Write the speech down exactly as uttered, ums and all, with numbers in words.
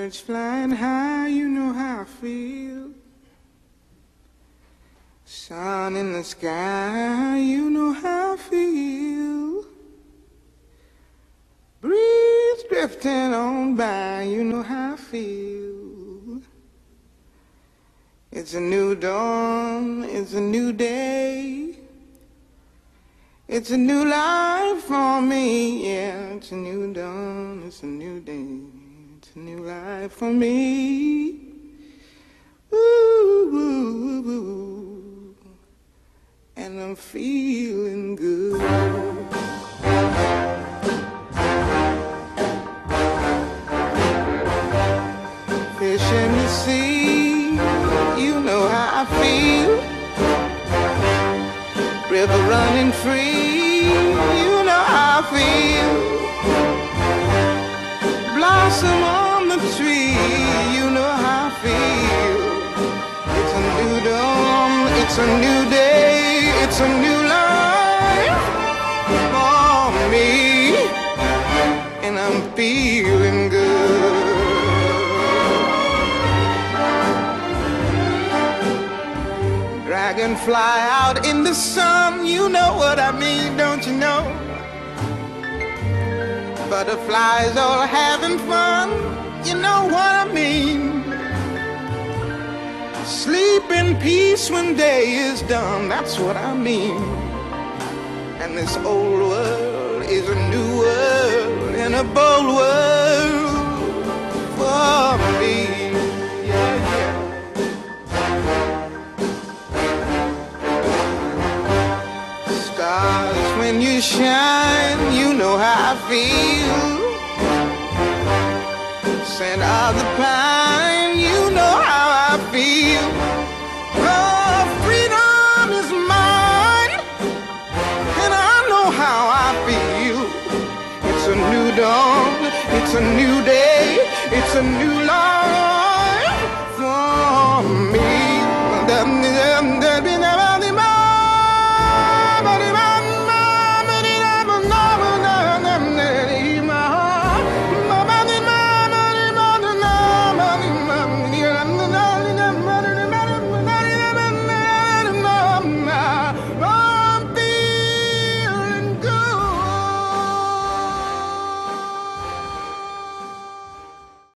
Birds flying high, you know how I feel. Sun in the sky, you know how I feel. Breeze drifting on by, you know how I feel. It's a new dawn, it's a new day. It's a new life for me, yeah. It's a new dawn, it's a new day. It's a new life for me. Ooh, ooh, ooh. And I'm feeling good. Fish in the sea, you know how I feel. River running free, you know how I feel. Blossom on the tree, you know how I feel. It's a new dawn, it's a new day, it's a new life for me, and I'm feeling good. Dragonfly out in the sun, you know what I mean, don't you know? Butterflies all having fun, you know what I mean. Sleep in peace when day is done, that's what I mean. And this old world is a new world, and a bold world for me. Yeah, yeah. Stars, when you shine, you know how I feel. Scent of the pine, you know how I feel. Oh, freedom is mine, and I know how I feel. It's a new dawn, it's a new day, it's a new life.